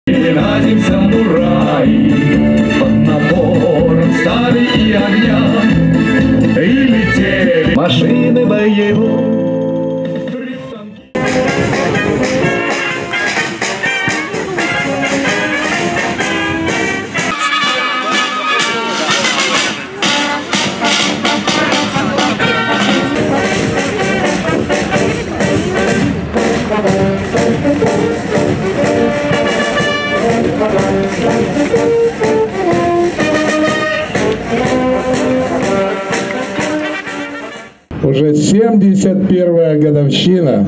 Разим самураи под напором стали и огня, и летели машины боевые. Уже 71-я годовщина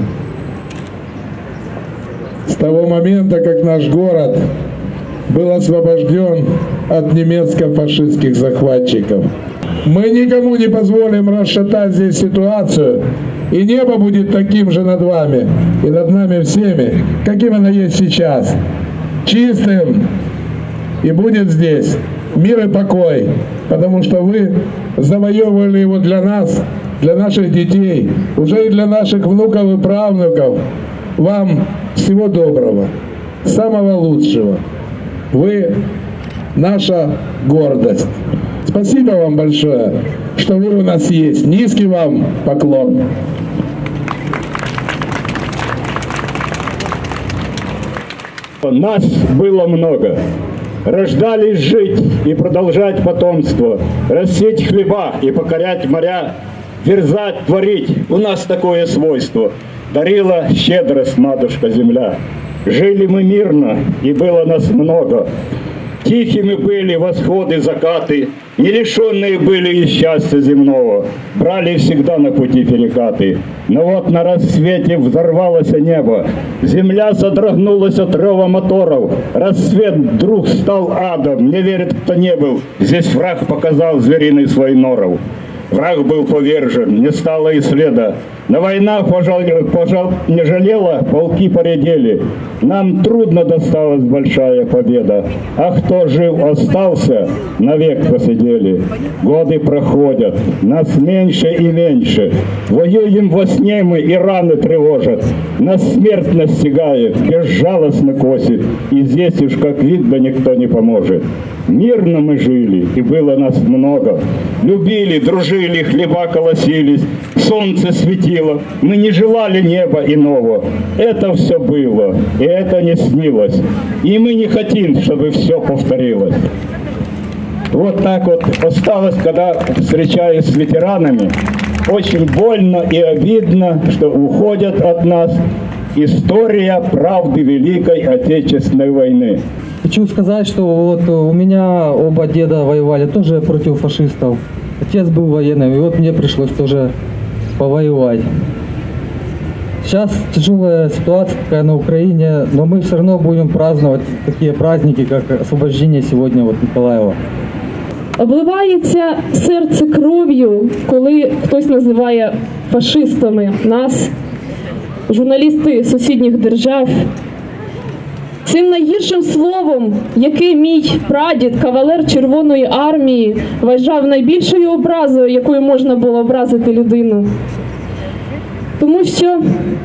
с того момента, как наш город был освобожден от немецко-фашистских захватчиков. Мы никому не позволим расшатать здесь ситуацию, и небо будет таким же над вами и над нами всеми, каким оно есть сейчас, чистым, и будет здесь мир и покой, потому что вы завоевывали его для нас, для наших детей, уже и для наших внуков и правнуков. Вам всего доброго, самого лучшего. Вы наша гордость. Спасибо вам большое, что вы у нас есть. Низкий вам поклон. Нас было много. Рождались жить и продолжать потомство, растить хлеба и покорять моря, дерзать, творить. У нас такое свойство. Дарила щедрость матушка земля. Жили мы мирно, и было нас много. Тихими были восходы, закаты, не лишенные были и счастья земного. Брали всегда на пути перекаты. Но вот на рассвете взорвалось небо. Земля содрогнулась от рева моторов. Рассвет вдруг стал адом. Не верит, кто не был. Здесь враг показал звериный свой норов. Враг был повержен, не стало и следа. Но война, не жалела, полки поредели. Нам трудно досталась большая победа. А кто жив остался, навек посидели. Годы проходят, нас меньше и меньше. Воюем во сне мы, и раны тревожат. Нас смерть настигает, безжалостно косит. И здесь уж, как видно, никто не поможет. Мирно мы жили, и было нас много. Любили, дружили, хлеба колосились, солнце светило. Мы не желали неба иного. Это все было, и это не снилось. И мы не хотим, чтобы все повторилось. Вот так вот осталось, когда встречаюсь с ветеранами, очень больно и обидно, что уходят от нас история правды Великой Отечественной войны. Хочу сказать, что вот у меня оба деда воевали тоже против фашистов. Отец был военным, и вот мне пришлось тоже повоевать. Сейчас тяжелая ситуация такая на Украине, но мы все равно будем праздновать такие праздники, как освобождение сегодня вот Миколаєва. Обливається серце кров'ю, коли хтось називає фашистами нас, журналісти сусідніх держав. Цим найгіршим словом, яке мій прадід, кавалер Червоної армії, вважав найбільшою образою, якою можна було образити людину. Тому що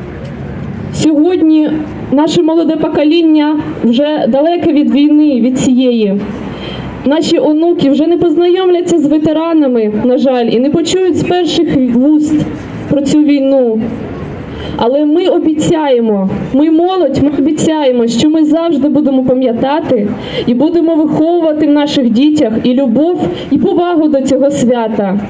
сьогодні наше молоде покоління вже далеке від війни, від цієї. Наші онуки вже не познайомляться з ветеранами, на жаль, і не почують з перших вуст про цю війну. Але ми обіцяємо, ми молодь, ми обіцяємо, що ми завжди будемо пам'ятати і будемо виховувати в наших дітях і любов, і повагу до цього свята.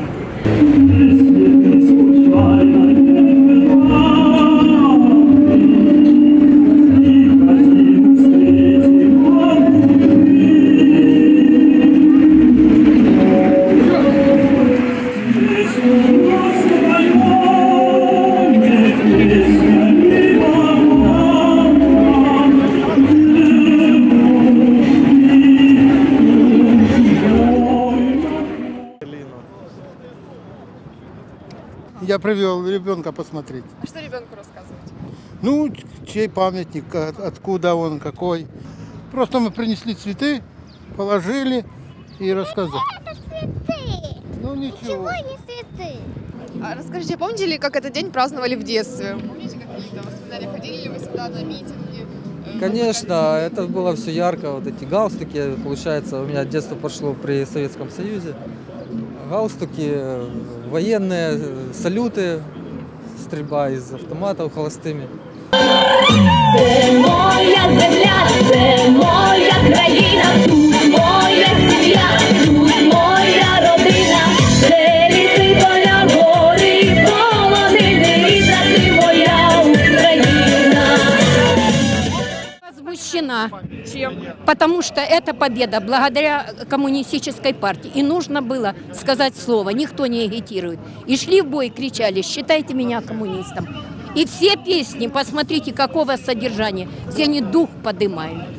Я привел ребенка посмотреть. А что ребенку рассказывать? Ну, чей памятник, откуда он, какой. Просто мы принесли цветы, положили и рассказали. Это цветы. Ну ничего. Чего не цветы? А расскажите, помните ли, как этот день праздновали в детстве? Помните, какие-то воспоминания? Ходили ли вы сюда на митинги? Конечно, это было все ярко, вот эти галстуки, получается, у меня детство прошло при Советском Союзе. Галстуки, военные, салюты, стрельба из автоматов холостыми. Це моя земля, це моя країна, тут моя сім'я, тут моя родина, це ліси, поля, гори, полонини, і ти моя Україна. Возмущена, потому что это победа благодаря коммунистической партии. И нужно было сказать слово, никто не агитирует. И шли в бой, кричали: считайте меня коммунистом. И все песни, посмотрите, какого содержания, все они дух поднимают.